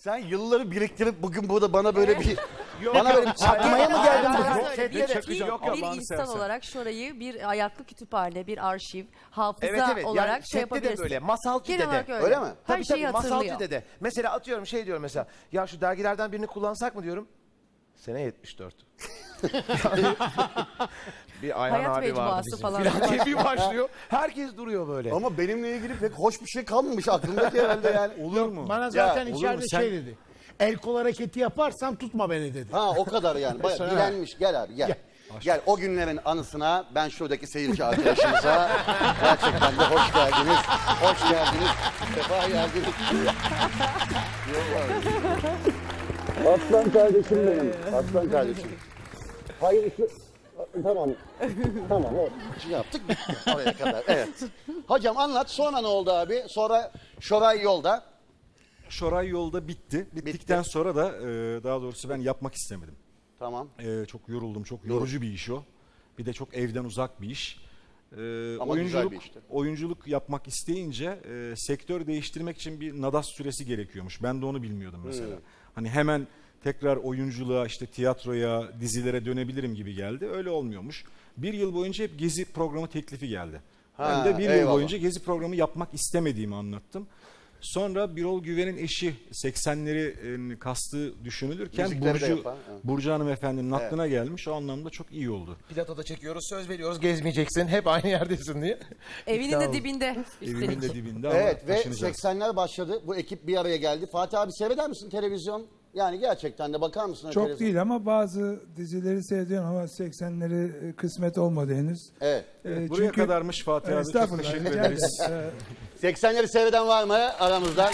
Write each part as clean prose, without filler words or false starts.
Sen yılları biriktirip bugün burada bana böyle bir bana böyle bir çakmaya mı geldin? Bir insan olarak şurayı bir ayaklı kütüphane, bir arşiv, hafıza olarak yani şey yapabilirsin. Böyle masalcı Genel olarak dede. Öyle mi? Her şeyi masalcı hatırlıyor. dede. Mesela atıyorum şey diyorum mesela. Ya şu dergilerden birini kullansak mı diyorum. Sene 74. Bir Ayhan Hayat abi vardı mecmuası bizim falan. diye bir başlıyor. Herkes duruyor böyle. Ama benimle ilgili pek hoş bir şey kalmamış aklımdaki herhalde yani. Olur mu? Bana zaten olur içeride mu? Sen- şey dedi. El kol hareketi yaparsam tutma beni dedi. Ha o kadar yani. Bayağı bilenmiş. Gel abi gel. Gel o günlerin anısına ben şuradaki seyirci arkadaşımıza gerçekten de hoş geldiniz. Hoş geldiniz. Sefa geldiniz. Aslan kardeşim benim. Aslan kardeşim. Hayır tamam. Tamam o şey yaptık bitti oraya kadar. Evet. Hocam anlat sonra ne oldu abi? Sonra Şoray yolda. Şoray yolda bitti. Bittikten sonra da daha doğrusu ben yapmak istemedim. Tamam. Çok yoruldum. Çok yorucu bir iş o. Bir de çok evden uzak bir iş. Ama güzel bir işti. Oyunculuk yapmak isteyince sektör değiştirmek için bir nadas süresi gerekiyormuş. Ben de onu bilmiyordum mesela. Hani hemen tekrar oyunculuğa, işte tiyatroya, dizilere dönebilirim gibi geldi. Öyle olmuyormuş. Bir yıl boyunca hep gezi programı teklifi geldi. Ben de bir yıl boyunca gezi programı yapmak istemediğimi anlattım. Sonra Birol Güven'in eşi 80'leri kastı düşünülürken Burcu Hanımefendi'nin aklına gelmiş. O anlamda çok iyi oldu. Platoda çekiyoruz, söz veriyoruz, gezmeyeceksin, hep aynı yerdesin diye. Evinin de dibinde. Evinin de dibinde Evet ama ve taşınacağız. 80'ler başladı. Bu ekip bir araya geldi. Fatih abi seyreder misin televizyon? Yani gerçekten de bakar mısın? Çok değil ama bazı dizileri seyrediyorum ama 80'leri kısmet olmadı henüz. Evet. Buraya kadarmış Fatih abi. Çok Estağfurullah. teşekkür rica ederiz. ederim. 80'leri seyreden var mı aramızdan?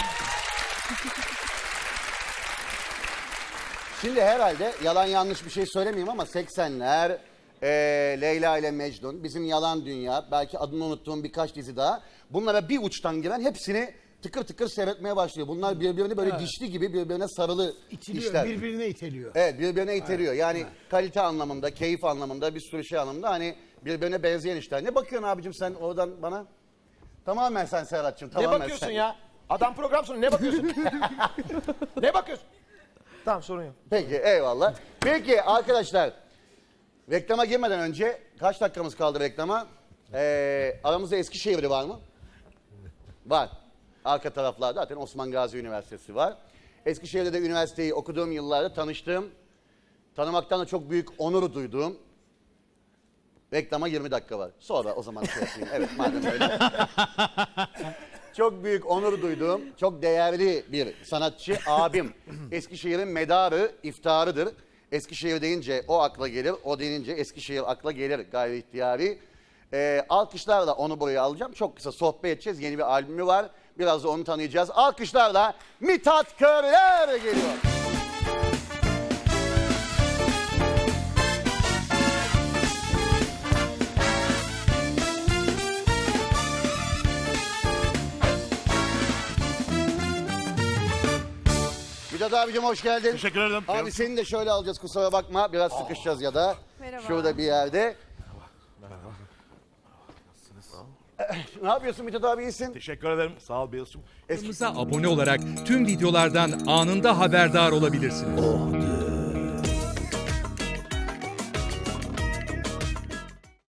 Şimdi herhalde yalan yanlış bir şey söylemeyeyim ama 80'ler, Leyla ile Mecnun, bizim Yalan Dünya, belki adını unuttuğum birkaç dizi daha. Bunlara bir uçtan giren hepsini tıkır tıkır seyretmeye başlıyor. Bunlar birbirini böyle dişli gibi birbirine sarılı İtiliyor, işler. birbirine iteliyor. Evet birbirine iteliyor. Yani kalite anlamında, keyif anlamında bir sürü şey anlamında hani birbirine benzeyen işler. Ne bakıyorsun abicim sen oradan bana? Tamamen sen Serhat'cığım. Ne Tamamen bakıyorsun sen. ya? Adam program sonu ne bakıyorsun? Ne bakıyorsun? Tamam sorun yok. Peki eyvallah. Peki arkadaşlar reklama girmeden önce kaç dakikamız kaldı reklama? Aramızda Eskişehir'de var mı? Var. Arka taraflarda zaten Osman Gazi Üniversitesi var. Eskişehir'de de üniversiteyi okuduğum yıllarda tanıştığım, tanımaktan da çok büyük onur duyduğum reklama 20 dakika var. Sonra o zaman şey yapayım. Evet madem öyle. Çok büyük onur duyduğum, çok değerli bir sanatçı abim. Eskişehir'in medarı, iftarıdır. Eskişehir deyince o akla gelir, o denince Eskişehir akla gelir gayri ihtiyari. Alkışlarla onu buraya alacağım. Çok kısa sohbet edeceğiz. Yeni bir albümü var. Biraz da onu tanıyacağız. Alkışlarla Mithat Körler geliyor. Mithat abicim hoş geldin. Teşekkür ederim. Abi seni de şöyle alacağız kusura bakma. Biraz sıkışacağız ya da. Merhaba. Şurada bir yerde. Ne yapıyorsun Mithat abi iyisin? Teşekkür ederim. Sağ ol Beyaz'cığım. Kanalımıza abone olarak tüm videolardan anında haberdar olabilirsiniz.